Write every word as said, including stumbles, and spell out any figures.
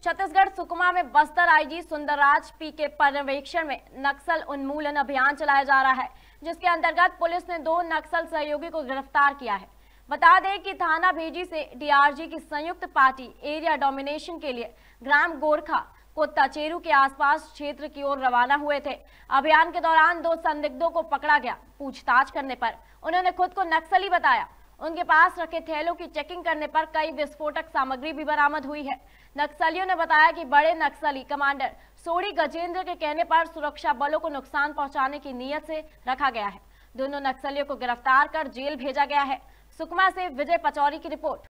छत्तीसगढ़ सुकमा में Bastar IG Sundarraj P के पर्यवेक्षण में नक्सल उन्मूलन अभियान चलाया जा रहा है, जिसके अंतर्गत पुलिस ने दो नक्सल सहयोगी को गिरफ्तार किया है। बता दें कि थाना भेजी से डीआरजी की संयुक्त पार्टी एरिया डोमिनेशन के लिए ग्राम गोरखा को तचेरू के आसपास क्षेत्र की ओर रवाना हुए थे। अभियान के दौरान दो संदिग्धों को पकड़ा गया। पूछताछ करने पर उन्होंने खुद को नक्सली बताया। उनके पास रखे थैलों की चेकिंग करने पर कई विस्फोटक सामग्री भी बरामद हुई है। नक्सलियों ने बताया कि बड़े नक्सली कमांडर सोडी गजेंद्र के कहने पर सुरक्षा बलों को नुकसान पहुंचाने की नीयत से रखा गया है। दोनों नक्सलियों को गिरफ्तार कर जेल भेजा गया है। सुकमा से विजय पचौरी की रिपोर्ट।